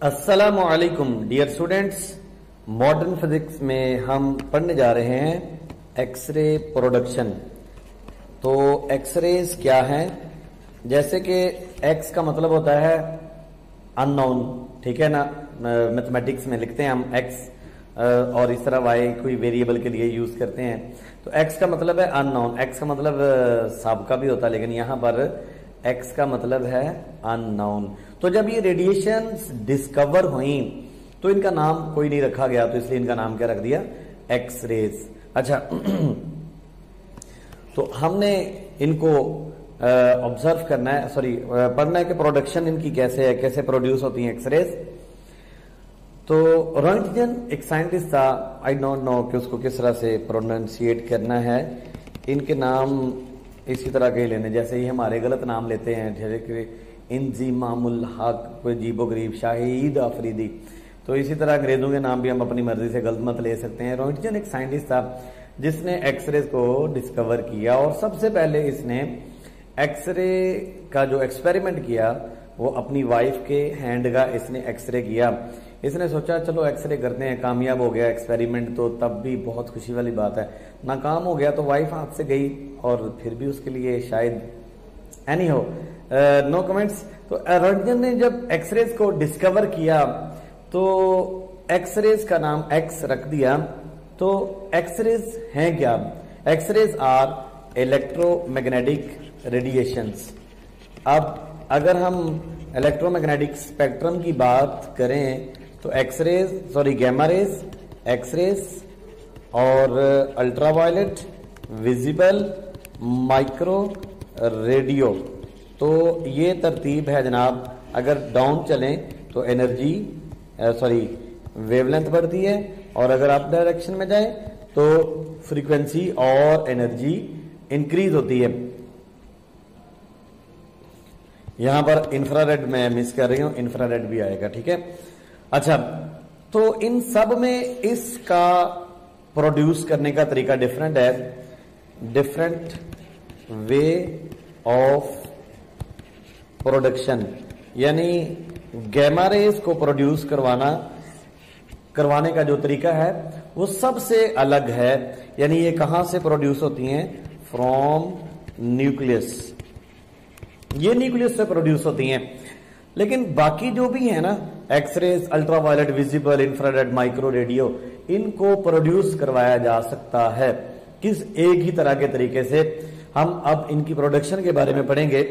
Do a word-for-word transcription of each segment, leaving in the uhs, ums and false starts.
अस्सलामु अलैकुम dear students. Modern physics में हम पढ़ने जा रहे हैं एक्सरे प्रोडक्शन। तो एक्सरेज क्या हैं? जैसे कि एक्स का मतलब होता है अननोन, ठीक है ना। मैथमेटिक्स में लिखते हैं हम एक्स, और इस तरह वाई कोई वेरिएबल के लिए यूज करते हैं। तो एक्स का मतलब है अननोन, एक्स का मतलब साबका भी होता है, लेकिन यहां पर एक्स का मतलब है अननोन। तो जब ये रेडिएशंस डिस्कवर हुई तो इनका नाम कोई नहीं रखा गया, तो इसलिए इनका नाम क्या रख दिया? X rays. अच्छा तो हमने इनको ऑब्जर्व करना है, सॉरी पढ़ना है कि प्रोडक्शन इनकी कैसे है, कैसे प्रोड्यूस होती है एक्सरेज। तो रोंटगन एक साइंटिस्ट था, आई डोंट नो कि उसको किस तरह से प्रोनाउंसिएट करना है। इनके नाम इसी तरह के लेने, जैसे ही हमारे गलत नाम लेते हैं, जैसे कि इंजीमामुल हक, कोई जीबो गरीब, शाहिद अफरीदी, तो इसी तरह अंग्रेजों के नाम भी हम अपनी मर्जी से गलत मत ले सकते हैं। रोंटगन एक साइंटिस्ट था जिसने एक्सरे को डिस्कवर किया, और सबसे पहले इसने एक्सरे का जो एक्सपेरिमेंट किया वो अपनी वाइफ के हैंड का इसने एक्सरे किया। इसने सोचा चलो एक्सरे करते हैं, कामयाब हो गया एक्सपेरिमेंट, तो तब भी बहुत खुशी वाली बात है। नाकाम हो गया तो वाइफ हाथ से गई, और फिर भी उसके लिए शायद एनी हो नो कमेंट्स। तो रोंटगन ने जब एक्सरेज को डिस्कवर किया तो एक्सरेज का नाम एक्स रख दिया। तो एक्सरेज हैं क्या? X rays are electromagnetic radiations. अब अगर हम इलेक्ट्रोमैग्नेटिक स्पेक्ट्रम की बात करें तो X rays, sorry gamma rays, X rays और अल्ट्रावायलेट, विजिबल, माइक्रो, रेडियो, तो ये तरतीब है जनाब। अगर डाउन चलें तो एनर्जी, सॉरी वेवलेंथ बढ़ती है, और अगर अप डायरेक्शन में जाए तो फ्रीक्वेंसी और एनर्जी इंक्रीज होती है। यहां पर इंफ्रारेड मैं मिस कर रही हूं, इंफ्रारेड भी आएगा, ठीक है। अच्छा, तो इन सब में इसका प्रोड्यूस करने का तरीका डिफरेंट है, डिफरेंट वे ऑफ प्रोडक्शन। यानी गैमा रेज को प्रोड्यूस करवाना करवाने का जो तरीका है वो सबसे अलग है। यानी ये कहां से प्रोड्यूस होती हैं? From nucleus. ये न्यूक्लियस से प्रोड्यूस होती हैं। लेकिन बाकी जो भी है ना, X rays, ultraviolet, visible, infrared, micro, radio, इनको प्रोड्यूस करवाया जा सकता है किस एक ही तरह के तरीके से। हम अब इनकी प्रोडक्शन के बारे में पढ़ेंगे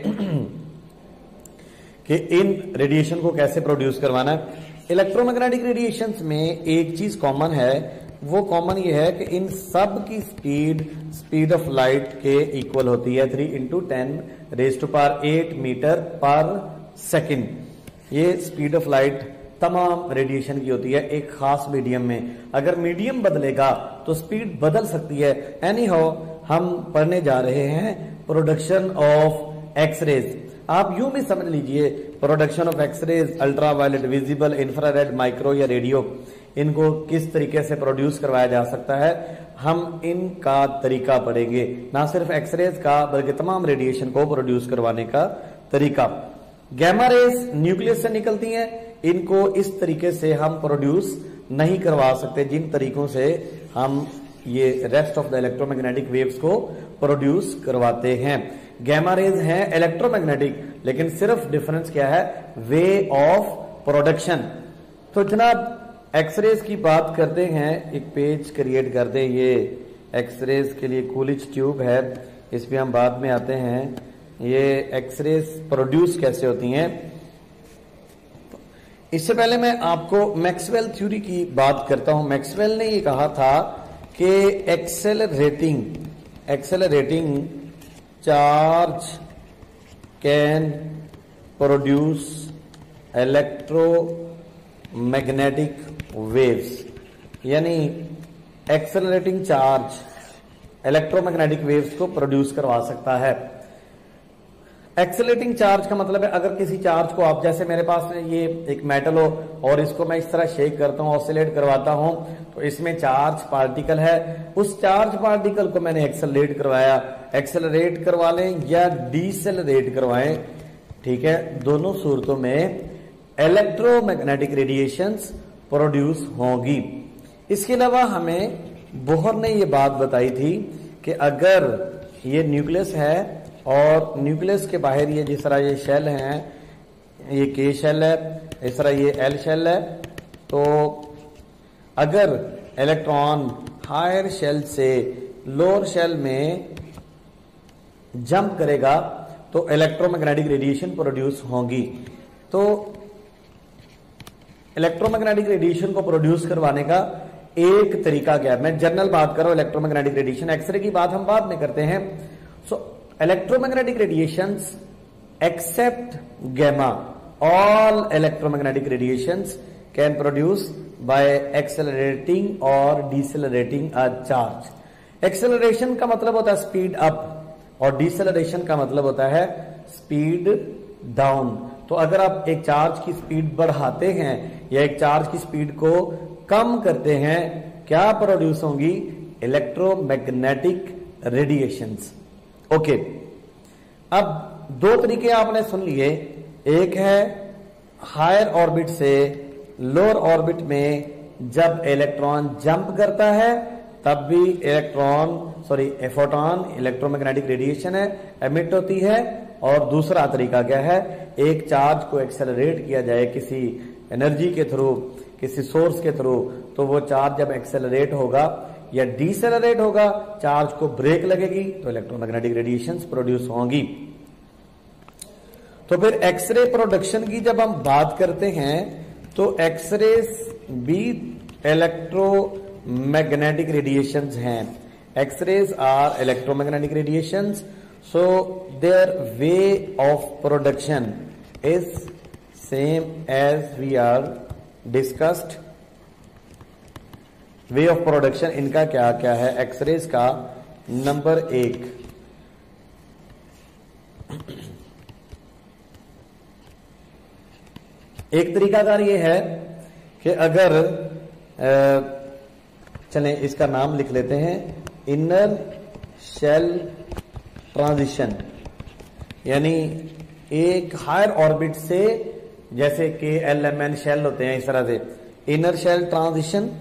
कि इन रेडिएशन को कैसे प्रोड्यूस करवाना है। इलेक्ट्रोमैग्नेटिक रेडिएशंस में एक चीज कॉमन है, वो कॉमन ये है कि इन सब की स्पीड स्पीड ऑफ लाइट के इक्वल होती है, three into ten raise to power eight metre per second. ये स्पीड ऑफ लाइट तमाम रेडिएशन की होती है एक खास मीडियम में। अगर मीडियम बदलेगा तो स्पीड बदल सकती है। एनी हाउ हम पढ़ने जा रहे हैं प्रोडक्शन ऑफ एक्सरेज। आप यूं भी समझ लीजिए, production of X rays, ultraviolet, visible, infrared, micro या रेडियो, इनको किस तरीके से प्रोड्यूस करवाया जा सकता है, हम इनका तरीका पढ़ेंगे। ना सिर्फ एक्सरेज का बल्कि तमाम रेडिएशन को प्रोड्यूस करवाने का तरीका। गैमा रेज न्यूक्लियस से निकलती हैं, इनको इस तरीके से हम प्रोड्यूस नहीं करवा सकते जिन तरीकों से हम ये rest of the electromagnetic waves को प्रोड्यूस करवाते हैं। गैमा रेज है इलेक्ट्रोमैग्नेटिक, लेकिन सिर्फ डिफरेंस क्या है? Way of production. तो जनाब एक्सरेज की बात करते हैं, एक पेज क्रिएट कर दें। ये एक्सरेज के लिए कूलिज ट्यूब है, इस पे हम बाद में आते हैं। ये एक्सरेज प्रोड्यूस कैसे होती हैं, इससे पहले मैं आपको मैक्सवेल थ्योरी की बात करता हूं। मैक्सवेल ने ये कहा था कि accelerating accelerating charge can produce electromagnetic waves. यानी एक्सेलरेटिंग चार्ज इलेक्ट्रोमैग्नेटिक वेव्स को प्रोड्यूस करवा सकता है। एक्सेलरेटिंग चार्ज का मतलब है, अगर किसी चार्ज को आप, जैसे मेरे पास ये एक मेटल हो और इसको मैं इस तरह शेक करता हूं, ऑसिलेट करवाता हूं, तो इसमें चार्ज पार्टिकल है, उस चार्ज पार्टिकल को मैंने एक्सेलरेट करवाया। एक्सेलरेट करवा लें या डीसेलरेट करवाएं, ठीक है, दोनों सूरतों में इलेक्ट्रोमैग्नेटिक रेडिएशंस प्रोड्यूस होंगी। इसके अलावा हमें बोहर ने ये बात बताई थी कि अगर ये न्यूक्लियस है और न्यूक्लियस के बाहर ये जिस तरह ये शेल हैं, ये के शेल है, इस तरह ये एल शेल है, तो अगर इलेक्ट्रॉन हायर शेल से लोअर शेल में जंप करेगा तो इलेक्ट्रोमैग्नेटिक रेडिएशन प्रोड्यूस होंगी। तो इलेक्ट्रोमैग्नेटिक रेडिएशन को प्रोड्यूस करवाने का एक तरीका क्या है? मैं जनरल बात कर रहा हूं इलेक्ट्रोमैग्नेटिक रेडिएशन, एक्सरे की बात हम बाद में करते हैं। So electromagnetic radiations except gamma, all electromagnetic radiations can produce by accelerating और डिसेलरेटिंग अ चार्ज। एक्सेलरेशन का मतलब होता है स्पीड अप और डिसेलरेशन का मतलब होता है स्पीड डाउन। तो अगर आप एक चार्ज की स्पीड बढ़ाते हैं या एक चार्ज की स्पीड को कम करते हैं, क्या प्रोड्यूस होंगी? Electromagnetic radiations. ओके, अब दो तरीके आपने सुन लिए, एक है हायर ऑर्बिट से लोअर ऑर्बिट में जब इलेक्ट्रॉन जंप करता है तब भी electron sorry photon electromagnetic radiation है एमिट होती है। और दूसरा तरीका क्या है? एक चार्ज को एक्सेलरेट किया जाए किसी एनर्जी के थ्रू, किसी सोर्स के थ्रू, तो वो चार्ज जब एक्सेलरेट होगा या डिसेलरेट होगा, चार्ज को ब्रेक लगेगी तो इलेक्ट्रोमैग्नेटिक रेडिएशंस प्रोड्यूस होंगी। तो फिर एक्सरे प्रोडक्शन की जब हम बात करते हैं तो एक्सरेस भी इलेक्ट्रोमैग्नेटिक रेडिएशंस हैं। X rays are electromagnetic radiations, so their way of production is same as we are discussed। Way of production इनका क्या क्या है? एक्सरेज का नंबर एक, एक तरीकाकार ये है कि अगर चलें इसका नाम लिख लेते हैं, इनर शेल ट्रांजिशन, यानी एक हायर ऑर्बिट से, जैसे के एल एम एन शेल होते हैं इस तरह से, inner shell transition,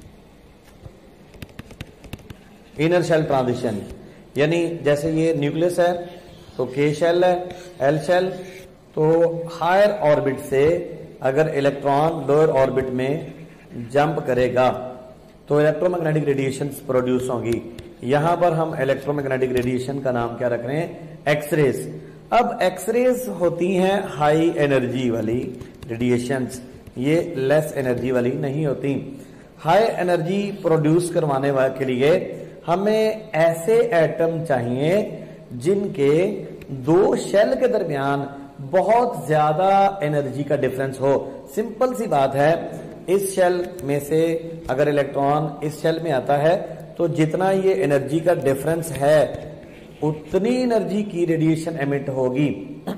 inner shell transition यानी जैसे ये न्यूक्लियस है तो के शेल है, एल शेल, तो हायर ऑर्बिट से अगर इलेक्ट्रॉन लोअर ऑर्बिट में जंप करेगा तो इलेक्ट्रोमैग्नेटिक रेडिएशंस प्रोड्यूस होंगी। यहां पर हम इलेक्ट्रोमैग्नेटिक रेडिएशन का नाम क्या रख रहे हैं? एक्सरेज। अब एक्सरेज होती हैं हाई एनर्जी वाली रेडिएशंस, ये लेस एनर्जी वाली नहीं होती। हाई एनर्जी प्रोड्यूस करवाने के लिए हमें ऐसे एटम चाहिए जिनके दो शेल के दरमियान बहुत ज्यादा एनर्जी का डिफरेंस हो। सिंपल सी बात है, इस शेल में से अगर इलेक्ट्रॉन इस शेल में आता है तो जितना ये एनर्जी का डिफरेंस है उतनी एनर्जी की रेडिएशन एमिट होगी।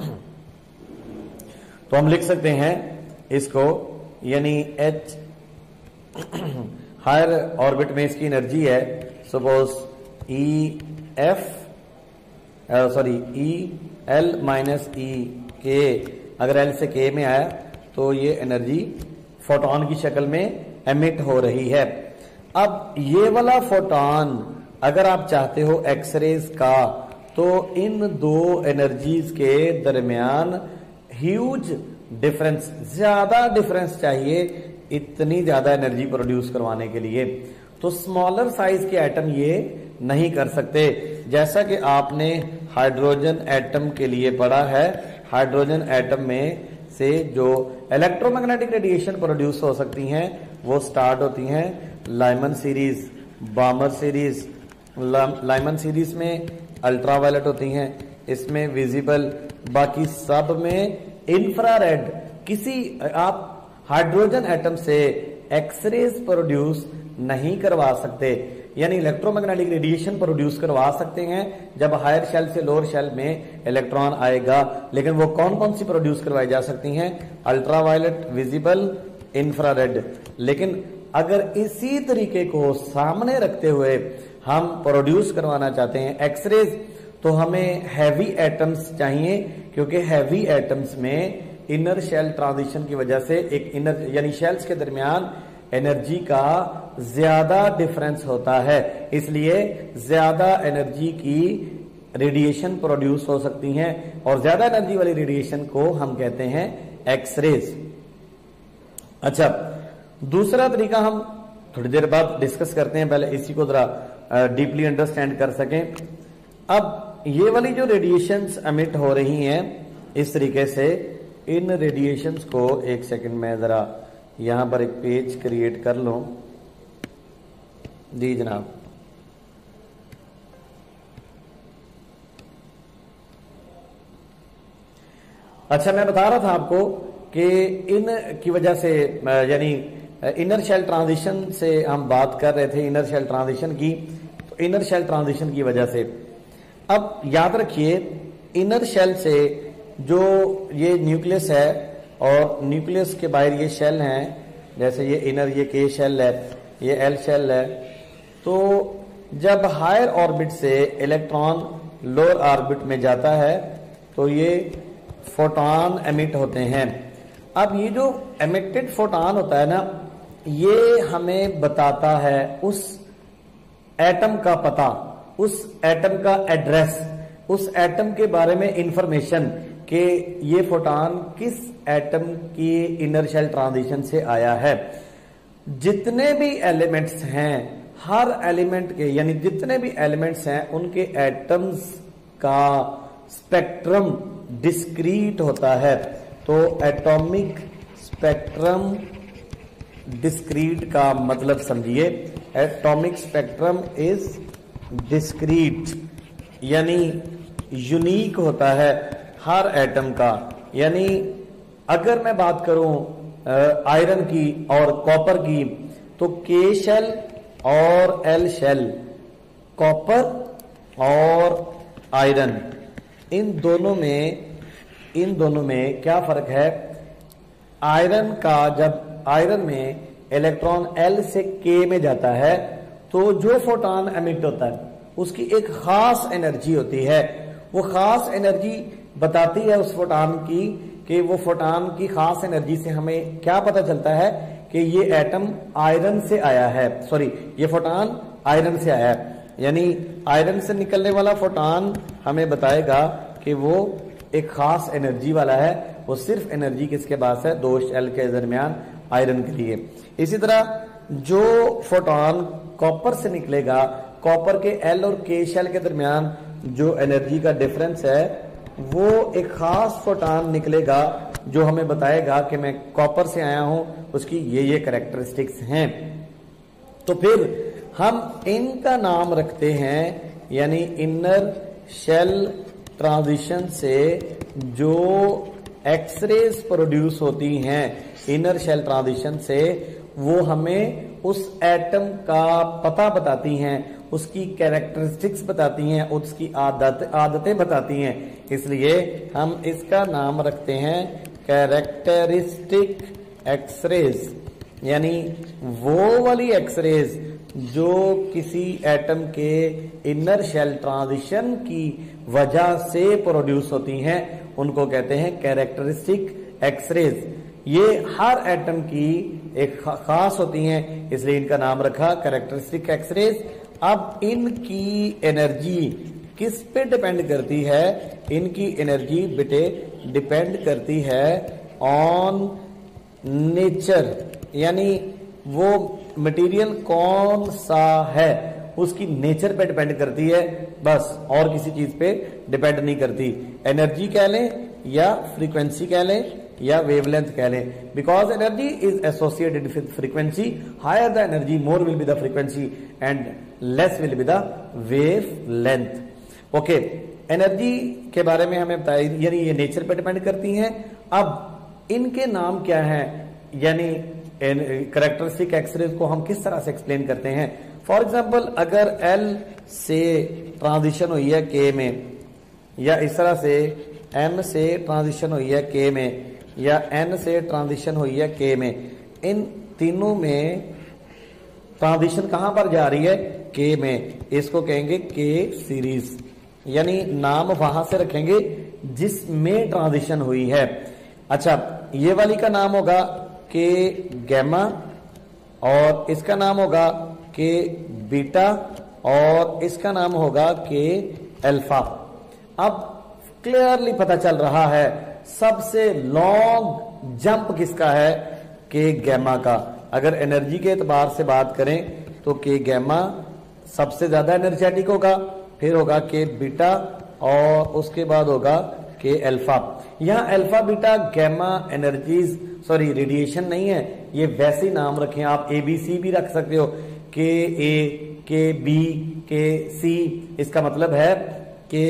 तो हम लिख सकते हैं इसको, यानी H हायर ऑर्बिट में इसकी एनर्जी है suppose E F sorry E L minus E K. अगर एल से के में आया तो ये एनर्जी फोटॉन की शक्ल में एमिट हो रही है। अब ये वाला फोटॉन अगर आप चाहते हो एक्सरेज का, तो इन दो एनर्जीज के दरमियान ह्यूज डिफरेंस, ज्यादा डिफरेंस चाहिए इतनी ज्यादा एनर्जी प्रोड्यूस करवाने के लिए। तो स्मॉलर साइज के एटम ये नहीं कर सकते। जैसा कि आपने हाइड्रोजन एटम के लिए पढ़ा है, हाइड्रोजन एटम में से जो इलेक्ट्रोमैग्नेटिक रेडिएशन प्रोड्यूस हो सकती हैं वो स्टार्ट होती हैं Lyman series, Balmer series. Lyman series में अल्ट्रावायलेट होती हैं, इसमें विजिबल, बाकी सब में इंफ्रारेड। किसी आप हाइड्रोजन एटम से एक्सरेज प्रोड्यूस नहीं करवा सकते, यानी इलेक्ट्रोमैग्नेटिक रेडिएशन प्रोड्यूस करवा सकते हैं जब हायर शेल से लोअर शेल में इलेक्ट्रॉन आएगा, लेकिन वो कौन कौन सी प्रोड्यूस करवाई जा सकती हैं? Ultraviolet, visible, infrared. लेकिन अगर इसी तरीके को सामने रखते हुए हम प्रोड्यूस करवाना चाहते हैं एक्सरेज, तो हमें हैवी एटम्स चाहिए, क्योंकि हैवी एटम्स में इनर शेल ट्रांजिशन की वजह से एक इनर यानी शेल्स के दरमियान एनर्जी का ज्यादा डिफरेंस होता है, इसलिए ज्यादा एनर्जी की रेडिएशन प्रोड्यूस हो सकती हैं और ज्यादा एनर्जी वाली रेडिएशन को हम कहते हैं एक्सरेज। अच्छा, दूसरा तरीका हम थोड़ी देर बाद डिस्कस करते हैं, पहले इसी को जरा डीपली अंडरस्टैंड कर सकें। अब ये वाली जो रेडिएशंस एमिट हो रही हैं इस तरीके से, इन रेडिएशंस को एक सेकंड में जरा यहां पर एक पेज क्रिएट कर लो। जी जनाब, अच्छा मैं बता रहा था आपको कि इन की वजह से यानी इनर शेल ट्रांजिशन से हम बात कर रहे थे, इनर शेल ट्रांजिशन की। तो इनर शेल ट्रांजिशन की वजह से अब याद रखिए, इनर शेल से जो ये न्यूक्लियस है और न्यूक्लियस के बाहर ये शेल हैं, जैसे ये इनर ये के शेल है, ये एल शेल है। तो जब हायर ऑर्बिट से इलेक्ट्रॉन लोअर ऑर्बिट में जाता है तो ये फोटॉन एमिट होते हैं। अब ये जो एमिटेड फोटॉन होता है ना, ये हमें बताता है उस एटम का पता, उस एटम का एड्रेस, उस एटम के बारे में इंफॉर्मेशन कि ये फोटॉन किस एटम की इनर शेल ट्रांजिशन से आया है। जितने भी एलिमेंट्स हैं, हर एलिमेंट के यानी जितने भी एलिमेंट्स हैं उनके एटम्स का स्पेक्ट्रम डिस्क्रीट होता है। तो एटॉमिक स्पेक्ट्रम डिस्क्रीट का मतलब समझिए, एटॉमिक स्पेक्ट्रम इज डिस्क्रीट यानी यूनिक होता है हर एटम का। यानी अगर मैं बात करूं आयरन की और कॉपर की, तो के शेल और एल शेल, कॉपर और आयरन, इन दोनों में इन दोनों में क्या फर्क है। आयरन का जब आयरन में इलेक्ट्रॉन एल से के में जाता है तो जो फोटॉन एमिट होता है उसकी एक खास एनर्जी होती है। वो खास एनर्जी बताती है उस फोटॉन की कि वो फोटॉन की खास एनर्जी से हमें क्या पता चलता है कि ये एटम आयरन से आया है, सॉरी ये फोटॉन आयरन से आया है। यानी आयरन से निकलने वाला फोटॉन हमें बताएगा कि वो एक खास एनर्जी वाला है। वो सिर्फ एनर्जी किसके पास है, दो शेल के दरमियान आयरन के लिए। इसी तरह जो फोटॉन कॉपर से निकलेगा, कॉपर के एल और के शेल के दरमियान जो एनर्जी का डिफरेंस है, वो एक खास फोटॉन निकलेगा जो हमें बताएगा कि मैं कॉपर से आया हूं, उसकी ये ये कैरेक्टरिस्टिक्स हैं। तो फिर हम इनका नाम रखते हैं, यानी इनर शेल ट्रांजिशन से जो एक्सरेज प्रोड्यूस होती हैं इनर शेल ट्रांजिशन से, वो हमें उस एटम का पता बताती हैं, उसकी कैरेक्टरिस्टिक्स बताती हैं, उसकी आदत आदतें बताती हैं। इसलिए हम इसका नाम रखते हैं कैरेक्टरिस्टिक एक्सरेज, यानी वो वाली एक्सरेज जो किसी एटम के इनर शेल ट्रांजिशन की वजह से प्रोड्यूस होती हैं, उनको कहते हैं कैरेक्टरिस्टिक एक्सरेज। ये हर एटम की एक खास होती हैं, इसलिए इनका नाम रखा कैरेक्टरिस्टिक एक्सरेज। अब इनकी एनर्जी किस पे डिपेंड करती है, इनकी एनर्जी बेटे डिपेंड करती है ऑन नेचर, यानी वो मटेरियल कौन सा है उसकी नेचर पे डिपेंड करती है, बस और किसी चीज पे डिपेंड नहीं करती। एनर्जी कह लें या फ्रीक्वेंसी कह लें या वेवलेंथ कह लें, because energy is associated with frequency, higher the energy more will be the frequency and less will be the wavelength. Okay, energy के बारे में हमें बताया, यानी ये नेचर पे डिपेंड करती हैं। अब इनके नाम क्या है, यानी कैरेक्टरिस्टिक एक्सरेज को हम किस तरह से एक्सप्लेन करते हैं। फॉर एग्जाम्पल, अगर एल से ट्रांजिशन हुई है के में, या इस तरह से एम से ट्रांजिशन हुई है के में, या एन से ट्रांजिशन हुई है के में, इन तीनों में ट्रांजिशन कहां पर जा रही है, के में। इसको कहेंगे के सीरीज, यानी नाम वहां से रखेंगे जिसमें ट्रांजिशन हुई है। अच्छा, ये वाली का नाम होगा के गैमा और इसका नाम होगा के बीटा और इसका नाम होगा के अल्फा। अब क्लियरली पता चल रहा है सबसे लॉन्ग जंप किसका है, के गैमा का। अगर एनर्जी के एतबार से बात करें तो के गैमा सबसे ज्यादा एनर्जेटिक होगा, फिर होगा के बीटा और उसके बाद होगा के अल्फा। यहां alpha beta gamma energies sorry radiation नहीं है, ये वैसे ही नाम रखें आप, ए बी सी भी रख सकते हो, के ए के बी के सी। इसका मतलब है कि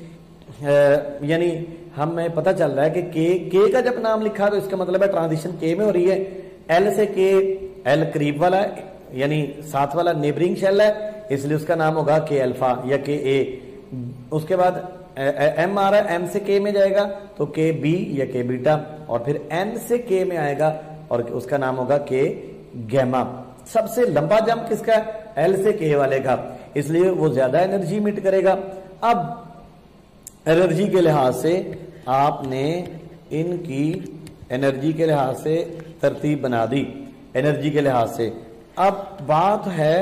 यानी हमें पता चल रहा है कि के के का जब नाम लिखा तो इसका मतलब है ट्रांजिशन के में हो रही है। एल से के, एल करीब वाला है यानी साथ वाला नेबरिंग शेल है, इसलिए उसका नाम होगा के अल्फा या के ए। उसके बाद एम आ रहा है, एम से के में जाएगा तो के बी या के बीटा, और फिर एन से के में आएगा और उसका नाम होगा के गैमा। सबसे लंबा जंप किसका है, एल से के वाले का, इसलिए वो ज्यादा एनर्जी इमिट करेगा। अब एनर्जी के लिहाज से आपने इनकी एनर्जी के लिहाज से तरतीब बना दी, एनर्जी के लिहाज से। अब बात है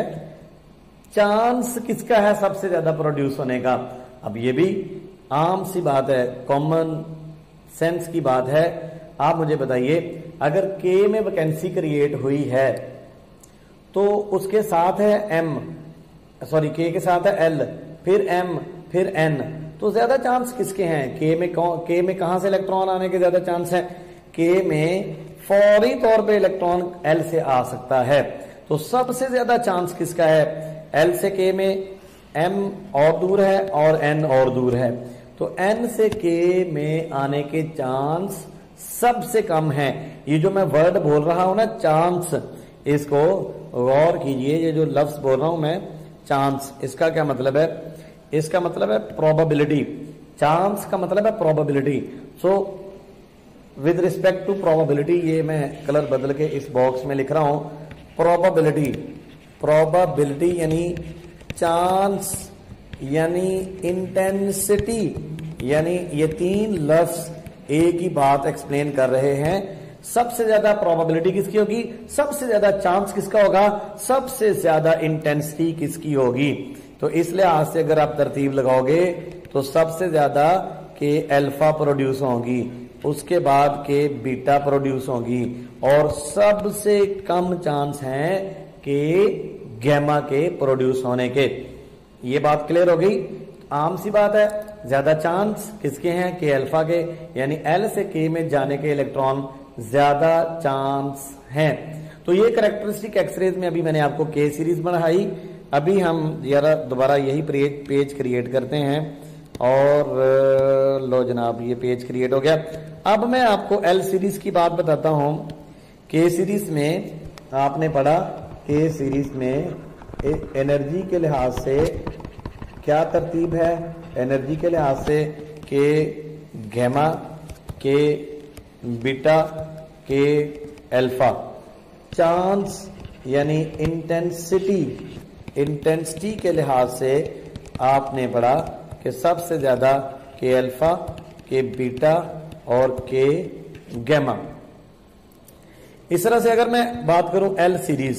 चांस किसका है सबसे ज्यादा प्रोड्यूस होने का। अब ये भी आम सी बात है, कॉमन सेंस की बात है। आप मुझे बताइए, अगर के में वैकेंसी क्रिएट हुई है तो उसके साथ है एम, सॉरी के के साथ है एल, फिर एम, फिर एन, तो ज्यादा चांस किसके हैं, के में के में कहां से इलेक्ट्रॉन आने के ज्यादा चांस है, के में फौरी तौर पे इलेक्ट्रॉन एल से आ सकता है। तो सबसे ज्यादा चांस किसका है, एल से के में एम और दूर है और एन और दूर है, तो एन से के में आने के चांस सबसे कम है। ये जो मैं वर्ड बोल रहा हूं ना चांस, इसको गौर कीजिए, ये जो लफ्ज बोल रहा हूं मैं चांस, इसका क्या मतलब है, इसका मतलब है प्रोबेबिलिटी। चांस का मतलब है probability. So with respect to probability, ये मैं कलर बदल के इस बॉक्स में लिख रहा हूं प्रोबेबिलिटी। प्रोबेबिलिटी यानी चांस यानी इंटेंसिटी, यानी ये तीन लफ्ज एक ही बात एक्सप्लेन कर रहे हैं। सबसे ज्यादा प्रोबेबिलिटी किसकी होगी, सबसे ज्यादा चांस किसका होगा, सबसे ज्यादा इंटेंसिटी किसकी होगी। तो इस लिहाज से अगर आप तरतीब लगाओगे तो सबसे ज्यादा के अल्फा प्रोड्यूस होगी, उसके बाद के बीटा प्रोड्यूस होगी, और सबसे कम चांस हैं के गैमा के प्रोड्यूस होने के। ये बात क्लियर हो गई। आम सी बात है, ज्यादा चांस किसके हैं, के अल्फा के, यानी एल से के में जाने के इलेक्ट्रॉन ज्यादा चांस हैं। तो ये कैरेक्टरिस्टिक एक्सरेज में अभी मैंने आपको के सीरीज बढ़ाई। अभी हम यारा दोबारा यही पेज क्रिएट करते हैं, और लो जनाब ये पेज क्रिएट हो गया। अब मैं आपको एल सीरीज की बात बताता हूं। के सीरीज में आपने पढ़ा, के सीरीज में एनर्जी के लिहाज से क्या तरतीब है, एनर्जी के लिहाज से के gamma, K beta, K alpha. Chance यानी इंटेंसिटी, इंटेंसिटी के लिहाज से आपने पढ़ा कि सबसे ज्यादा के अल्फा, के बीटा और के गैमा। इस तरह से अगर मैं बात करूं एल सीरीज,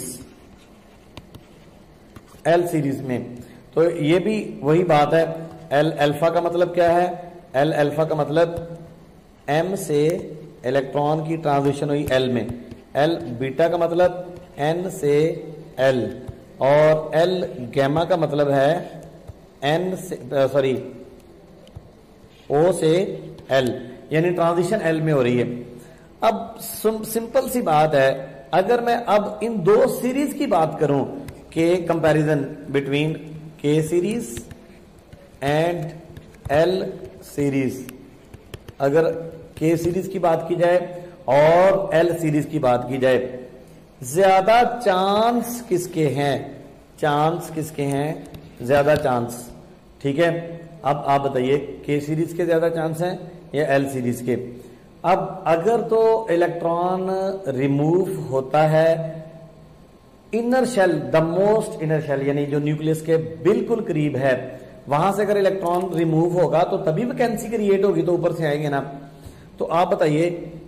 एल सीरीज में तो ये भी वही बात है। एल अल्फा का मतलब क्या है, एल अल्फा का मतलब एम से इलेक्ट्रॉन की ट्रांजिशन हुई एल में, एल बीटा का मतलब एन से एल, और एल गैमा का मतलब है एन से सॉरी ओ से एल, यानी ट्रांजिशन एल में हो रही है। अब सिंपल सी बात है, अगर मैं अब इन दो सीरीज की बात करूं के comparison between K series and L series, अगर के सीरीज की बात की जाए और एल सीरीज की बात की जाए, ज्यादा चांस किसके हैं, चांस किसके हैं, ज्यादा चांस। ठीक है, अब आप बताइए के सीरीज के ज्यादा चांस हैं या एल सीरीज के। अब अगर तो इलेक्ट्रॉन रिमूव होता है inner shell, the most inner shell, यानी जो न्यूक्लियस के बिल्कुल करीब है, वहां से अगर इलेक्ट्रॉन रिमूव होगा तो तभी वैकेंसी क्रिएट होगी, तो ऊपर से आएंगे ना। तो आप बताइए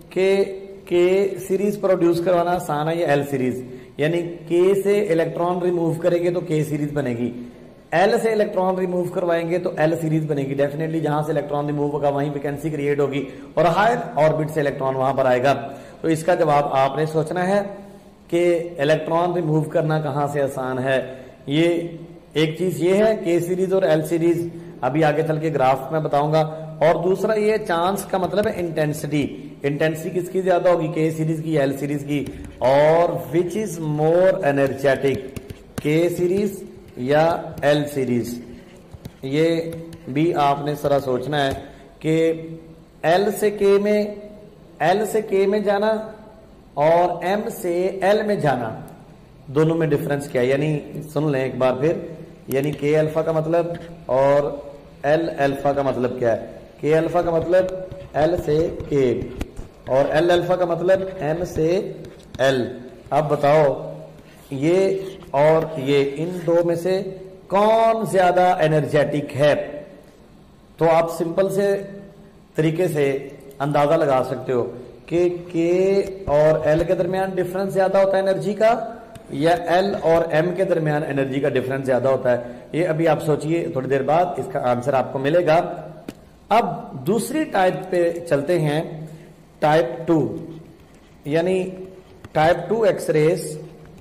कि के सीरीज प्रोड्यूस करवाना आसान है या एल सीरीज, यानी के से इलेक्ट्रॉन रिमूव करेंगे तो के सीरीज बनेगी, एल से इलेक्ट्रॉन रिमूव करवाएंगे तो एल सीरीज बनेगी। डेफिनेटली जहां से इलेक्ट्रॉन रिमूव होगा वहीं वैकेंसी क्रिएट होगी और हायर ऑर्बिट से इलेक्ट्रॉन वहां पर आएगा। तो इसका जवाब आपने सोचना है कि इलेक्ट्रॉन रिमूव करना कहां से आसान है। ये एक चीज ये है के सीरीज और एल सीरीज, अभी आगे चल के ग्राफ में बताऊंगा। और दूसरा ये चांस का मतलब है इंटेंसिटी, इंटेंसिटी किसकी ज्यादा होगी, के सीरीज की या एल सीरीज की, और which is more energetic, K series या एल सीरीज। ये भी आपने सारा सोचना है कि एल से के में, एल से के में जाना और एम से एल में जाना, दोनों में डिफरेंस क्या है। यानी सुन लें एक बार फिर, यानी के अल्फा का मतलब और एल अल्फा का मतलब क्या है। के अल्फा का मतलब एल से के और एल अल्फा का मतलब एम से एल। अब बताओ ये और ये, इन दो में से कौन ज्यादा एनर्जेटिक है। तो आप सिंपल से तरीके से अंदाजा लगा सकते हो कि के और एल के दरमियान डिफरेंस ज्यादा होता है एनर्जी का, या एल और एम के दरमियान एनर्जी का डिफरेंस ज्यादा होता है। ये अभी आप सोचिए, थोड़ी देर बाद इसका आंसर आपको मिलेगा। अब दूसरी टाइप पे चलते हैं, टाइप टू, यानी टाइप टू एक्सरेज।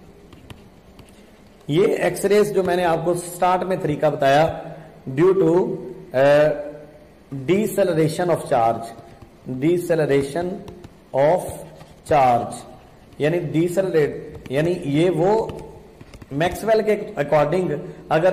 ये एक्सरेज जो मैंने आपको स्टार्ट में तरीका बताया, due to deceleration of charge, deceleration of charge, यानी डीसेलरेट, यानी ये वो मैक्सवेल के अकॉर्डिंग अगर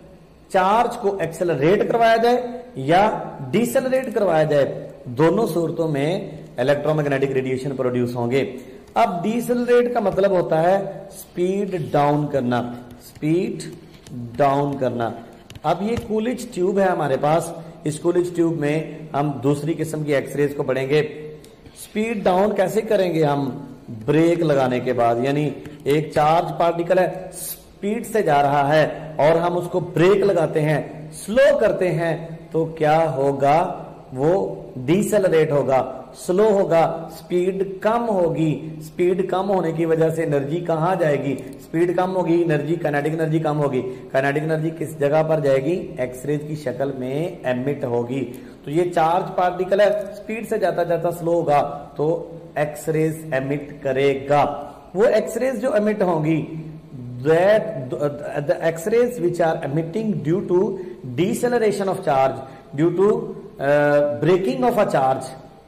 चार्ज को एक्सेलरेट करवाया जाए या डिसेलरेट करवाया जाए, दोनों सूरतों में इलेक्ट्रोमैग्नेटिक रेडिएशन प्रोड्यूस होंगे। अब डिसेलरेट का मतलब होता है स्पीड डाउन करना, स्पीड डाउन करना। अब ये कूलिज ट्यूब है हमारे पास, इस कूलिज ट्यूब में हम दूसरी किस्म की एक्सरेज को पढ़ेंगे। स्पीड डाउन कैसे करेंगे हम, ब्रेक लगाने के बाद, यानी एक चार्ज पार्टिकल है, स्पीड से जा रहा है और हम उसको ब्रेक लगाते हैं, स्लो करते हैं, तो क्या होगा, वो डिसेलरेट होगा, स्लो होगा, स्पीड कम होगी। स्पीड कम होने की वजह से एनर्जी कहां जाएगी, स्पीड कम होगी, एनर्जी, काइनेटिक एनर्जी कम होगी। काइनेटिक एनर्जी किस जगह पर जाएगी, एक्सरेज की शक्ल में एमिट होगी। तो ये चार्ज पार्टिकल है, स्पीड से जाता जाता स्लो होगा तो एक्सरेज एमिट करेगा। वो एक्सरेज जो एमिट होंगी, that the x-rays which are emitting due to deceleration of charge, due to uh, breaking of a charge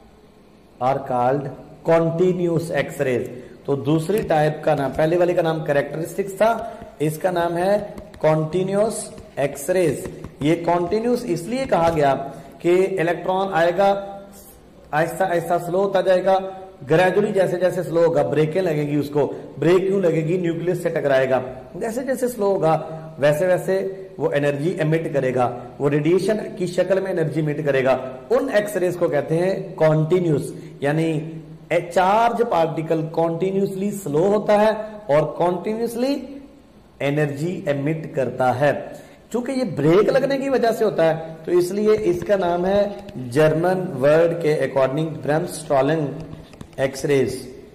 are called continuous x-rays। तो दूसरी टाइप का नाम, पहले वाले का नाम कैरेक्टरिस्टिक्स था, इसका नाम है कॉन्टिन्यूस एक्सरेज। ये कॉन्टिन्यूस इसलिए कहा गया कि इलेक्ट्रॉन आएगा, आहिस्ता आहिस्ता स्लो होता जाएगा, ग्रेजुअली जैसे जैसे स्लो होगा ब्रेकें लगेगी उसको। ब्रेक क्यों लगेगी, न्यूक्लियस से टकराएगा, जैसे जैसे स्लो होगा वैसे वैसे वो एनर्जी एमिट करेगा, वो रेडिएशन की शक्ल में एनर्जी एमिट करेगा। उन एक्सरेज को कहते हैं कॉन्टिन्यूस, यानी चार्ज पार्टिकल कॉन्टिन्यूसली स्लो होता है और कॉन्टिन्यूसली एनर्जी एमिट करता है। चूंकि ये ब्रेक लगने की वजह से होता है तो इसलिए इसका नाम है जर्मन वर्ड के अकॉर्डिंग ब्रह्मस्ट्रॉलिंग एक्सरेज।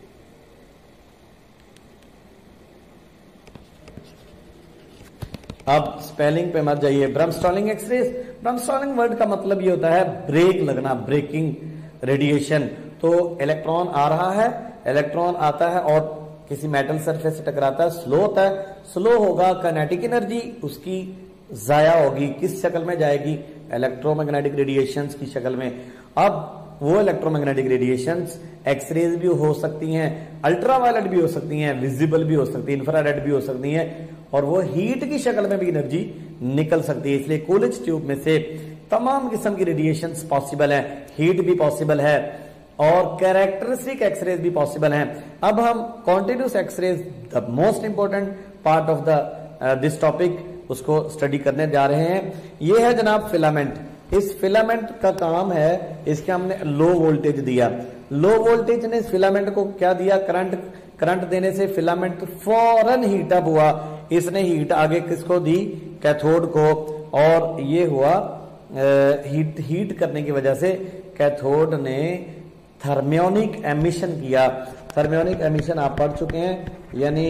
अब स्पेलिंग पे मत जाइए, ब्रह्मस्ट्रॉलिंग एक्सरेज, ब्रह्मस्ट्रॉलिंग वर्ड का मतलब ये होता है ब्रेक लगना, ब्रेकिंग रेडिएशन। तो इलेक्ट्रॉन आ रहा है, इलेक्ट्रॉन आता है और किसी मेटल सरफेस से टकराता है, स्लो होता है, स्लो होगा, काइनेटिक एनर्जी उसकी जाया होगी, किस शक्ल में जाएगी, इलेक्ट्रोमैग्नेटिक रेडिएशंस की शक्ल में। अब वो इलेक्ट्रोमैग्नेटिक रेडिएशंस एक्सरेज भी हो सकती हैं, अल्ट्रावायलेट भी हो सकती हैं, विजिबल भी हो सकती है, इंफ्रारेड भी हो सकती हैं, और वो हीट की शक्ल में भी एनर्जी निकल सकती है। इसलिए कूलिज ट्यूब में से तमाम किस्म की रेडिएशंस पॉसिबल है, हीट भी पॉसिबल है और कैरेक्टरिस्टिक एक्सरेज भी पॉसिबल है। अब हम continuous X rays, the most important part of the this topic, उसको स्टडी करने जा रहे हैं। ये है जनाब फिलामेंट। इस फिलामेंट का काम है, इसके हमने लो वोल्टेज दिया, लो वोल्टेज ने फिलामेंट को क्या दिया, करंट, करंट देने से फिलामेंट फौरन हीट अप हुआ। इसने हीट आगे किसको दी, कैथोड को, और ये हुआ हीट, हीट करने की वजह से कैथोड ने थर्मियोनिक एमिशन किया। थर्मियोनिक एमिशन आप पढ़ चुके हैं, यानी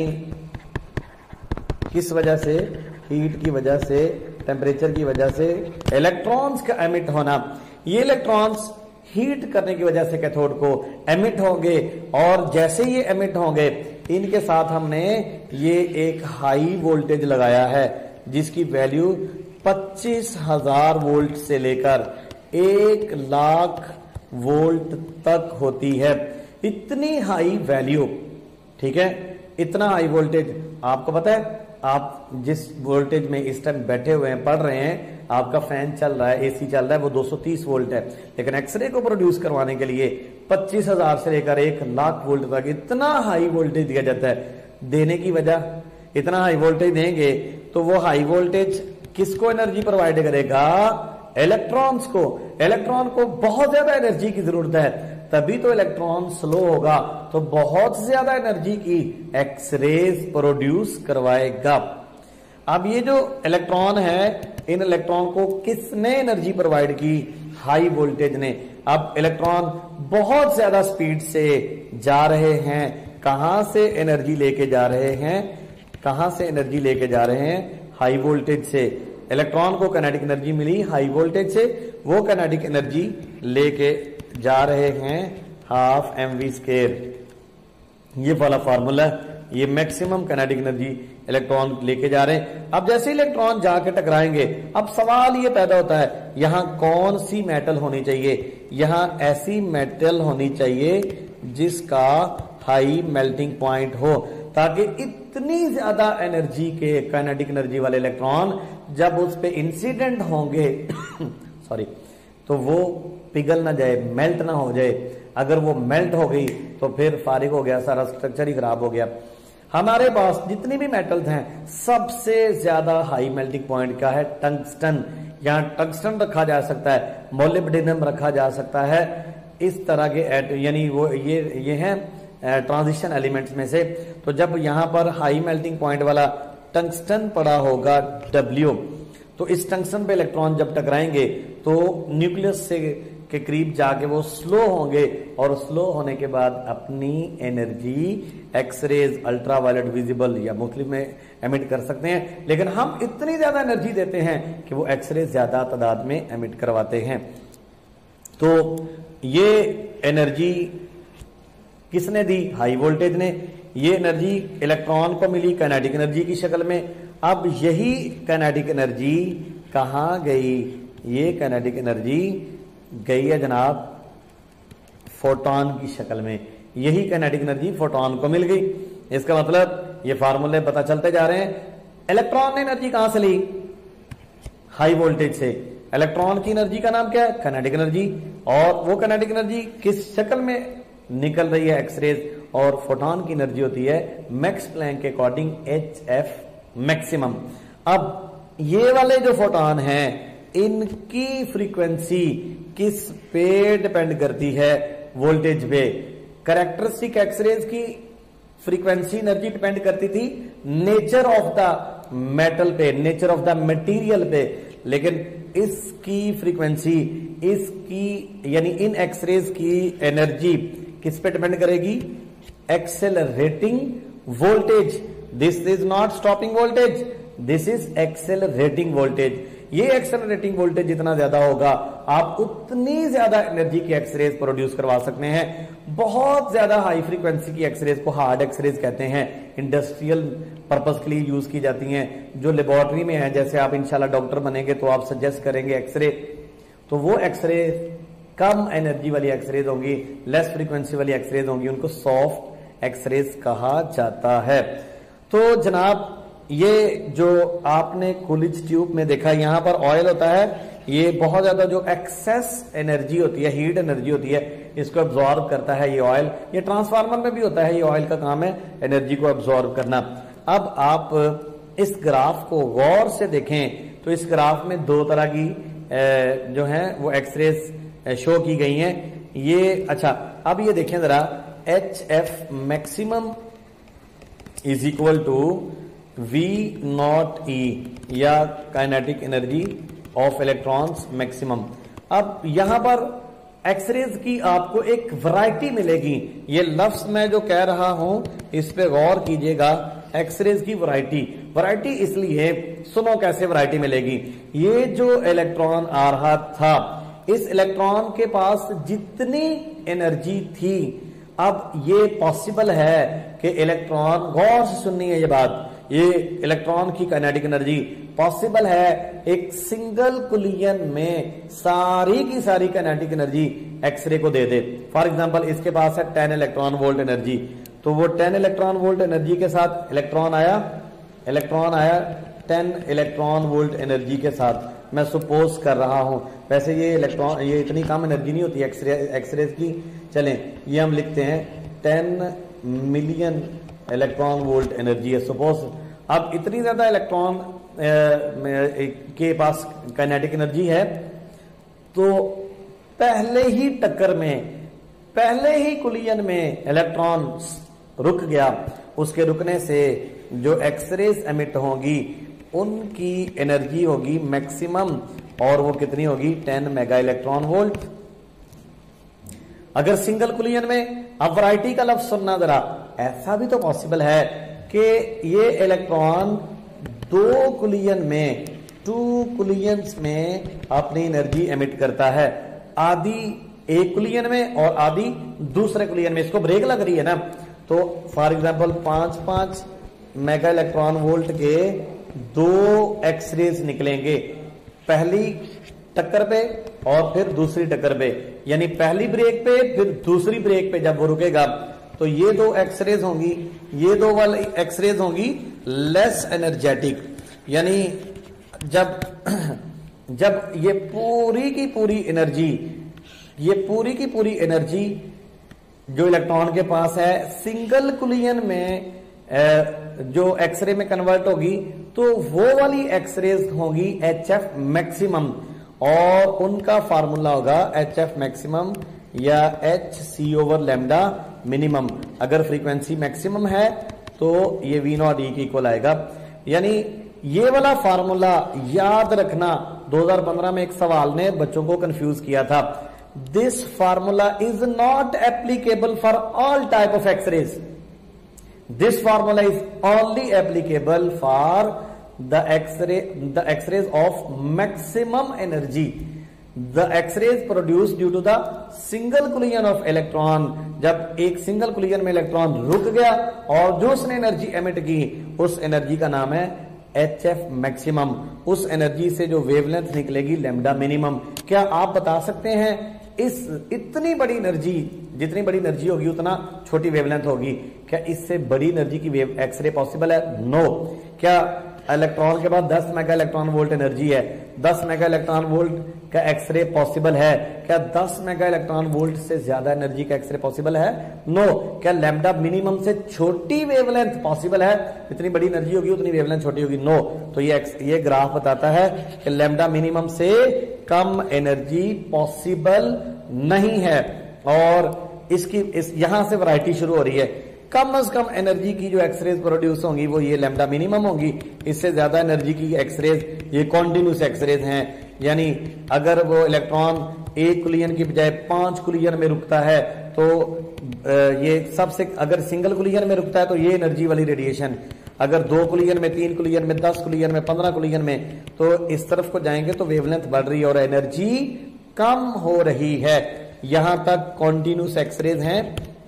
किस वजह से, हीट की वजह से, टेम्परेचर की वजह से इलेक्ट्रॉन्स का एमिट होना। ये इलेक्ट्रॉन्स हीट करने की वजह से कैथोड को एमिट होंगे, और जैसे ये एमिट होंगे इनके साथ हमने ये एक हाई वोल्टेज लगाया है जिसकी वैल्यू पच्चीस हजार वोल्ट से लेकर एक लाख वोल्ट तक होती है। इतनी हाई वैल्यू, ठीक है, इतना हाई वोल्टेज। आपको पता है आप जिस वोल्टेज में इस टाइम बैठे हुए हैं, पढ़ रहे हैं, आपका फैन चल रहा है, एसी चल रहा है, वो दो सौ तीस वोल्ट है, लेकिन एक्सरे को प्रोड्यूस करवाने के लिए पच्चीस हजार से लेकर एक लाख वोल्ट तक इतना हाई वोल्टेज दिया जाता है। देने की वजह, इतना हाई वोल्टेज देंगे तो वो हाई वोल्टेज किसको एनर्जी प्रोवाइड करेगा? इलेक्ट्रॉन्स को। इलेक्ट्रॉन को बहुत ज्यादा एनर्जी की जरूरत है, तभी तो इलेक्ट्रॉन स्लो होगा, तो बहुत ज्यादा एनर्जी की एक्सरेज प्रोड्यूस करवाएगा। अब ये जो इलेक्ट्रॉन है, इन इलेक्ट्रॉन को किसने एनर्जी प्रोवाइड की? हाई वोल्टेज ने। अब इलेक्ट्रॉन बहुत ज्यादा स्पीड से जा रहे हैं, कहां से एनर्जी लेके जा रहे हैं? कहां से एनर्जी लेके जा रहे हैं? हाई वोल्टेज से। इलेक्ट्रॉन को काइनेटिक एनर्जी मिली हाई वोल्टेज से, वो काइनेटिक एनर्जी लेके जा रहे हैं हाफ एम वी स्केयर। ये वाला फॉर्मूला, ये मैक्सिमम काइनेटिक एनर्जी इलेक्ट्रॉन लेके जा रहे हैं। अब जैसे इलेक्ट्रॉन जाके टकराएंगे, अब सवाल ये पैदा होता है, यहां कौन सी मेटल होनी चाहिए? यहां ऐसी मेटल होनी चाहिए जिसका हाई मेल्टिंग पॉइंट हो, ताकि इतनी ज्यादा एनर्जी के काइनेटिक एनर्जी वाले इलेक्ट्रॉन जब उस पे इंसिडेंट होंगे सॉरी तो वो पिघल ना जाए, मेल्ट ना हो जाए। अगर वो मेल्ट हो गई तो फिर फारिग हो गया, सारा स्ट्रक्चर ही खराब हो गया। हमारे पास जितनी भी मेटल्स हैं, सबसे ज्यादा हाई मेल्टिंग पॉइंट क्या है? टंगस्टन। यहां टंगस्टन रखा जा सकता है, मोलिब्डेनम रखा जा सकता है, इस तरह के, यानी वो ये ये हैं ट्रांजिशन एलिमेंट्स में से। तो जब यहां पर हाई मेल्टिंग पॉइंट वाला टंगस्टन पड़ा होगा डब्ल्यू, तो इस टंगस्टन पे इलेक्ट्रॉन जब टकराएंगे तो न्यूक्लियस से के करीब जाके वो स्लो होंगे, और स्लो होने के बाद अपनी एनर्जी एक्सरेज, अल्ट्रावायलेट, विजिबल या मुख्तलिफ में एमिट कर सकते हैं। लेकिन हम इतनी ज्यादा एनर्जी देते हैं कि वो एक्सरेज ज्यादा तादाद में एमिट करवाते हैं। तो ये एनर्जी किसने दी? हाई वोल्टेज ने। ये एनर्जी इलेक्ट्रॉन को मिली काइनेटिक एनर्जी की शक्ल में। अब यही काइनेटिक एनर्जी कहां गई? ये काइनेटिक एनर्जी गई है जनाब फोटोन की शक्ल में। यही काइनेटिक एनर्जी फोटोन को मिल गई। इसका मतलब ये फार्मूले पता चलते जा रहे हैं। इलेक्ट्रॉन ने एनर्जी कहां से ली? हाई वोल्टेज से। इलेक्ट्रॉन की एनर्जी का नाम क्या है? Kinetic energy. और वो काइनेटिक एनर्जी किस शक्ल में निकल रही है? एक्सरेज। और फोटोन की एनर्जी होती है मैक्स प्लैंक के अकॉर्डिंग एच एफ मैक्सिमम। अब ये वाले जो फोटोन हैं, इनकी फ्रीक्वेंसी किस पे डिपेंड करती है? वोल्टेज पे। कैरेक्टरिस्टिक एक्सरेज की फ्रीक्वेंसी एनर्जी डिपेंड करती थी नेचर ऑफ द मेटल पे, नेचर ऑफ द मटेरियल पे। लेकिन इसकी फ्रीक्वेंसी, इसकी यानी इन एक्सरेज की एनर्जी किस पे डिपेंड करेगी? Accelerating voltage. This is not stopping voltage, this is accelerating voltage. ये एक्सेलरेटिंग वोल्टेज जितना ज्यादा होगा, आप उतनी ज्यादा एनर्जी की एक्सरेज प्रोड्यूस करवा सकते हैं। बहुत ज्यादा हाई फ्रीक्वेंसी की एक्सरेज को हार्ड एक्सरेज कहते हैं, इंडस्ट्रियल पर्पस के लिए यूज की जाती हैं, जो लेबोरेटरी में है। जैसे आप इंशाल्लाह डॉक्टर बनेंगे तो आप सजेस्ट करेंगे एक्सरे, तो वो एक्सरे कम एनर्जी वाली एक्सरेज होंगी, लेस फ्रीक्वेंसी वाली एक्सरेज होंगी, उनको सॉफ्ट एक्सरेज कहा जाता है। तो जनाब ये जो आपने कूलिज ट्यूब में देखा, यहां पर ऑयल होता है, ये बहुत ज्यादा जो एक्सेस एनर्जी होती है, हीट एनर्जी होती है, इसको एब्जॉर्ब करता है ये ऑयल। ये ट्रांसफार्मर में भी होता है, ये ऑयल का काम है एनर्जी को एब्जॉर्ब करना। अब आप इस ग्राफ को गौर से देखें तो इस ग्राफ में दो तरह की जो है वो एक्सरेज शो की गई हैं। ये अच्छा, अब ये देखें जरा, h f maximum is equal to V not e, या kinetic energy of electrons maximum. अब यहां पर एक्सरेज की आपको एक वैरायटी मिलेगी। ये लफ्ज मैं जो कह रहा हूं इस पे गौर कीजिएगा, एक्सरेज की वैरायटी। वैरायटी इसलिए, सुनो कैसे वैरायटी मिलेगी। ये जो इलेक्ट्रॉन आ रहा था, इस इलेक्ट्रॉन के पास जितनी एनर्जी थी, अब ये पॉसिबल है कि इलेक्ट्रॉन, गौर से सुननी है ये बात, ये इलेक्ट्रॉन की काइनेटिक एनर्जी पॉसिबल है एक सिंगल कुलियन में सारी की सारी काइनेटिक एनर्जी एक्सरे को दे दे। फॉर एग्जांपल इसके पास है टेन इलेक्ट्रॉन वोल्ट एनर्जी, तो वो टेन इलेक्ट्रॉन वोल्ट एनर्जी के साथ इलेक्ट्रॉन आया, इलेक्ट्रॉन आया टेन इलेक्ट्रॉन वोल्ट एनर्जी के साथ। मैं सपोज कर रहा हूं, वैसे ये इलेक्ट्रॉन, ये इतनी कम एनर्जी नहीं होती एक्सरे एक्सरे की। चलें, ये हम लिखते हैं ten million electron volt energy है सपोज। अब इतनी ज्यादा इलेक्ट्रॉन के पास काइनेटिक एनर्जी है, तो पहले ही टक्कर में, पहले ही कुलियन में इलेक्ट्रॉन रुक गया। उसके रुकने से जो एक्सरेज एमिट होगी उनकी एनर्जी होगी मैक्सिमम, और वो कितनी होगी, टेन मेगा इलेक्ट्रॉन वोल्ट। अगर सिंगल कुलियन में, अब वैरायटी का लफ्ज सुनना जरा, ऐसा भी तो पॉसिबल है कि ये इलेक्ट्रॉन दो कुलियन में, टू कुलियंस में अपनी एनर्जी एमिट करता है, आधी एक कुलियन में और आधी दूसरे कुलियन में। इसको ब्रेक लग रही है ना, तो फॉर एग्जांपल पांच पांच मेगा इलेक्ट्रॉन वोल्ट के दो एक्सरेज निकलेंगे, पहली टक्कर पे और फिर दूसरी टक्कर पे, यानी पहली ब्रेक पे फिर दूसरी ब्रेक पे जब वो रुकेगा, तो ये दो एक्सरेज होंगी, ये दो वाली एक्सरेज होंगी लेस एनर्जेटिक। यानी जब जब ये पूरी की पूरी एनर्जी, ये पूरी की पूरी एनर्जी जो इलेक्ट्रॉन के पास है सिंगल कुलियन में जो एक्सरे में कन्वर्ट होगी, तो वो वाली एक्सरेज होगी एच एफ मैक्सिमम, और उनका फार्मूला होगा एच एफ मैक्सिमम या h c over lambda minimum. अगर फ्रीक्वेंसी मैक्सिमम है तो ये वी नॉट ई के इक्वल आएगा। यानी ये वाला फार्मूला याद रखना, दो हज़ार पंद्रह में एक सवाल ने बच्चों को कंफ्यूज किया था। This formula is not applicable for all type of X rays, this formula is only applicable for the X ray the X rays of maximum energy, the X rays produce due to the single collision of electron. जब एक single collision में electron रुक गया और जो उसने energy emit की, उस एनर्जी का नाम है एच एफ मैक्सिमम। उस एनर्जी से जो वेवलेंथ निकलेगी लैम्डा मिनिमम। क्या आप बता सकते हैं इस इतनी बड़ी एनर्जी, जितनी बड़ी एनर्जी होगी उतना छोटी वेवलेंथ होगी, क्या इससे बड़ी एनर्जी की वेव एक्सरे पॉसिबल है? नो। क्या इलेक्ट्रॉन के पास दस मेगा इलेक्ट्रॉन वोल्ट एनर्जी है, दस मेगा इलेक्ट्रॉन वोल्ट का एक्सरे पॉसिबल है? क्या दस मेगा इलेक्ट्रॉन वोल्ट से ज्यादा एनर्जी का एक्सरे पॉसिबल है? नो। क्या लैम्डा मिनिमम से छोटी वेवलेंथ पॉसिबल है? जितनी बड़ी एनर्जी होगी उतनी वेवलेंथ छोटी होगी? नो। तो ये ये ग्राफ बताता है कि लैम्डा मिनिमम से कम एनर्जी पॉसिबल नहीं है। और इसकी इस यहां से वैरायटी शुरू हो रही है। कम से कम एनर्जी की जो एक्सरेज प्रोड्यूस होंगी वो ये लैम्डा मिनिमम होंगी। इससे ज्यादा एनर्जी की एक्सरेज ये कॉन्टिन्यूस एक्सरेज हैं। यानी अगर वो इलेक्ट्रॉन एक कुलियन की बजाय पांच कुलियन में रुकता है तो ये सबसे, अगर सिंगल कुलियन में रुकता है तो ये एनर्जी वाली रेडिएशन, अगर दो कुलियन में, तीन कुलियन में, दस कुलियन में, पंद्रह कुलियन में, तो इस तरफ को जाएंगे तो वेवलेंथ बढ़ रही है और एनर्जी कम हो रही है। यहां तक कॉन्टिन्यूस एक्सरेज हैं।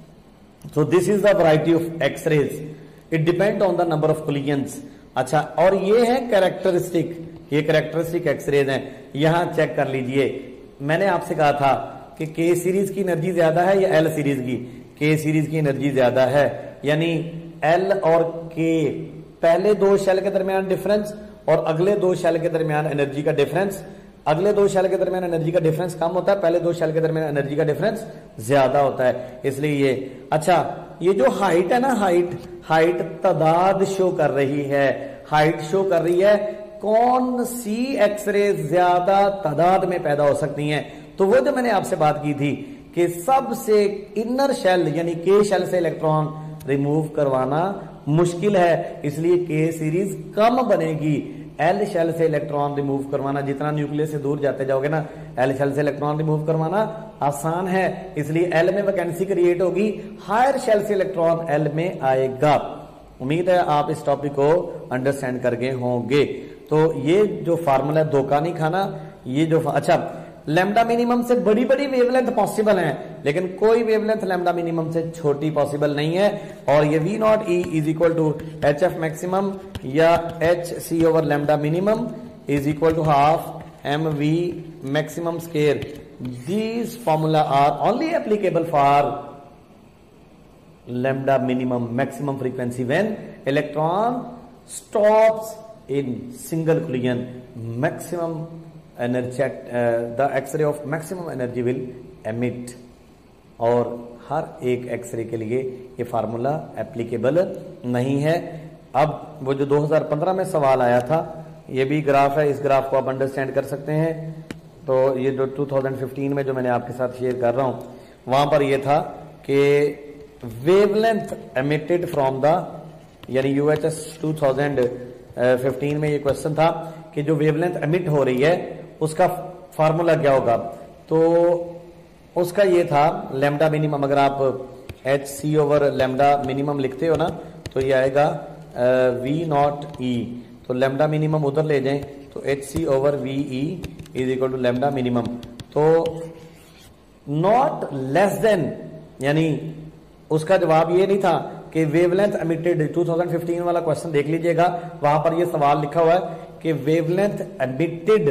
So this is the variety of X-rays. It depend on the number of collisions. अच्छा, और ये है कैरेक्टरिस्टिक, ये कैरेक्टरिस्टिक एक्सरेज हैं। यहां चेक कर लीजिए, मैंने आपसे कहा था कि के सीरीज की एनर्जी ज्यादा है या एल सीरीज की? के सीरीज की एनर्जी ज्यादा है, यानी एल और के, पहले दो शेल के दरमियान डिफरेंस और अगले दो शेल के दरमियान एनर्जी का डिफरेंस, अगले दो शेल के दरमियान एनर्जी का डिफरेंस कम होता है, पहले दो शेल के दरमियान एनर्जी का डिफरेंस ज्यादा होता है, इसलिए ये। अच्छा, ये जो हाइट है ना, हाइट हाइट तादाद शो कर रही है, हाइट शो कर रही है कौन सी एक्सरे ज्यादा तादाद में पैदा हो सकती हैं। तो वो जो मैंने आपसे बात की थी कि सबसे इनर शेल यानी के शेल से इलेक्ट्रॉन रिमूव करवाना मुश्किल है, इसलिए के सीरीज कम बनेगी। एल शेल से इलेक्ट्रॉन रिमूव करवाना, जितना न्यूक्लियस से दूर जाते जाओगे ना, एल शेल से इलेक्ट्रॉन रिमूव करवाना आसान है, इसलिए एल में वैकेंसी क्रिएट होगी, हायर शेल से इलेक्ट्रॉन एल में आएगा। उम्मीद है आप इस टॉपिक को अंडरस्टैंड कर गए होंगे। तो ये जो फार्मूला है धोखा नहीं खाना। ये जो अच्छा लैम्डा मिनिमम से बड़ी बड़ी वेवलेंथ पॉसिबल है, लेकिन कोई वेवलेंथ लैम्डा मिनिमम से छोटी पॉसिबल नहीं है। और ये V not e is equal to h f maximum या h c over lambda minimum is equal to half m v maximum square. These formula are only applicable for lambda minimum maximum frequency when electron stops in single collision maximum energy uh, the x-ray of maximum energy will emit। और हर एक x ray के लिए ये formula applicable नहीं है। अब वो जो दो हज़ार पंद्रह में सवाल आया था, ये भी ग्राफ है, इस ग्राफ को आप अंडरस्टैंड कर सकते हैं। तो ये जो दो हज़ार पंद्रह में जो मैंने आपके साथ शेयर कर रहा हूं, वहां पर ये था कि वेवलेंथ एमिटेड फ्रॉम द यानी यूएचएस दो हज़ार पंद्रह में ये क्वेश्चन था कि जो वेवलेंथ एमिट हो रही है उसका फार्मूला क्या होगा। तो उसका ये था लैम्डा मिनिमम, अगर आप h c over lambda minimum लिखते हो ना तो ये आएगा वी नॉट ई। तो लैम्डा मिनिमम उधर ले जाएं तो h c over V e is equal to lambda minimum. तो नॉट लेस देन, यानी उसका जवाब ये नहीं था कि वेवलेंथ एमिटेड, दो हज़ार पंद्रह वाला क्वेश्चन देख लीजिएगा, वहां पर ये सवाल लिखा हुआ है कि वेवलेंथ एमिटेड।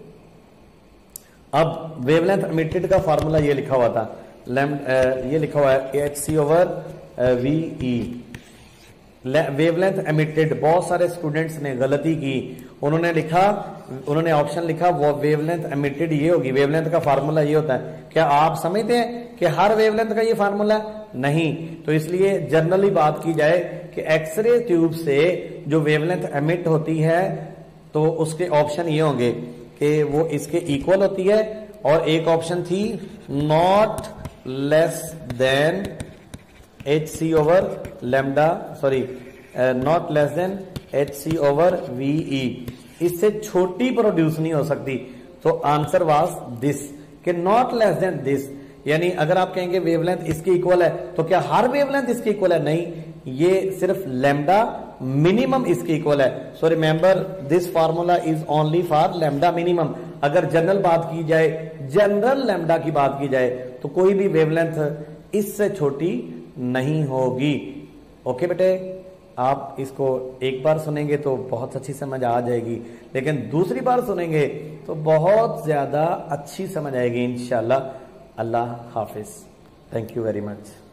अब वेवलेंथ एमिटेड का फार्मूला ये लिखा हुआ था, ये लिखा हुआ है h c over V e. Wavelength emitted, बहुत सारे स्टूडेंट्स ने गलती की, उन्होंने लिखा, उन्होंने ऑप्शन लिखा वो वेवलेंथ एमिटेड ये होगी, वेवलेंथ का फार्मूला ये होता है। क्या आप समझते हैं कि हर वेवलेंथ का ये फार्मूला नहीं? तो इसलिए जनरली बात की जाए कि एक्सरे ट्यूब से जो वेवलेंथ एमिट होती है तो उसके ऑप्शन ये होंगे कि वो इसके इक्वल होती है, और एक ऑप्शन थी not less than h c over lambda, sorry not less than h c over V e, इससे छोटी प्रोड्यूस नहीं हो सकती। तो आंसर वाज दिस कि नॉट लेस देन दिस, यानी अगर आप कहेंगे वेवलेंथ इसके इक्वल है तो क्या हर वेवलेंथ इसके इक्वल है? नहीं, ये सिर्फ लैम्डा मिनिमम इसके इक्वल है। So remember this formula is only for lambda minimum. अगर जनरल बात की जाए, जनरल लैम्डा की बात की जाए, तो कोई भी वेवलेंथ इससे छोटी नहीं होगी। ओके बेटे, आप इसको एक बार सुनेंगे तो बहुत अच्छी समझ आ जाएगी, लेकिन दूसरी बार सुनेंगे तो बहुत ज्यादा अच्छी समझ आएगी इंशाल्लाह। अल्लाह हाफिज। Thank you very much.